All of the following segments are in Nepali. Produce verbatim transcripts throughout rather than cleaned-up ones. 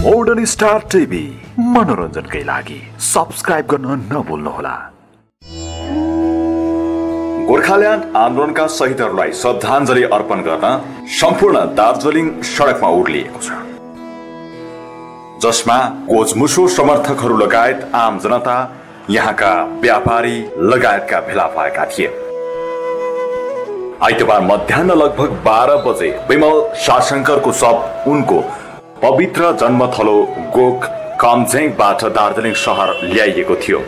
मोडर्न स्टार टिभी मनोरञ्जनकै लागि सब्स्क्राइब गर्न नभुल्नुहोला। गोर्खाल्यान्ड आन्दोलनका शहीदहरूलाई श्रद्धाञ्जली अर्पण गर्न सम्पूर्ण दार्जिलिङ सडकमा उर्लिएको छ, जसमा कोचमुसो समर्थकहरू लगायत आम जनता, यहाँका व्यापारी लगायतका भेला भएका थिए। आइतबार मध्याह्न लगभग बाह्र बजे विमल शासनकरको शव उनको पवित्र जन्मथलो गोक कामझेङबाट दार्जिलिङ शहर ल्याइएको थियो।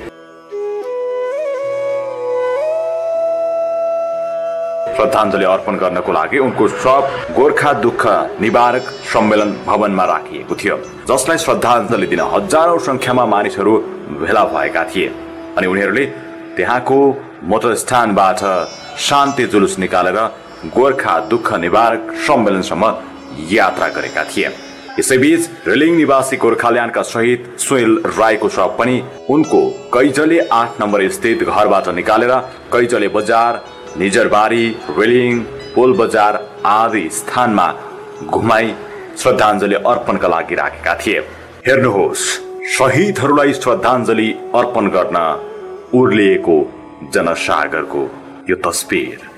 श्रद्धाञ्जली अर्पण गर्नको लागि उनको शव गोर्खा दुःख निवारक सम्मेलन भवनमा राखिएको थियो, जसलाई श्रद्धाञ्जली दिन हजारौं संख्यामा मानिसहरू भेला भएका थिए अनि उनीहरूले त्यहाँको मोटरस्थानबाट शान्ति जुलुस निकालेर गोर्खा दुःख निवारक सम्मेलनसम्म यात्रा गरेका थिए। यसैबीच रेलिङ निवासी गोर्खाल्यान्डका शहीद सुनिल राईको शव पनि उनको कैजले आठ नम्बर स्थित घरबाट निकालेर कैजले बजार, निजरबारी, रेलिङ, पोल बजार आदि स्थानमा घुमाई श्रद्धाञ्जली अर्पणका लागि राखेका थिए। हेर्नुहोस्, शहीदहरूलाई श्रद्धाञ्जली अर्पण गर्न उर्लिएको जनसागरको यो तस्बिर।